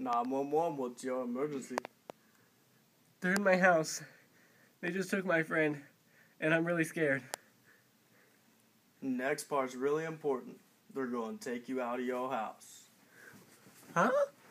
911, what's your emergency? They're in my house. They just took my friend, and I'm really scared. Next part's really important. They're going to take you out of your house. Huh?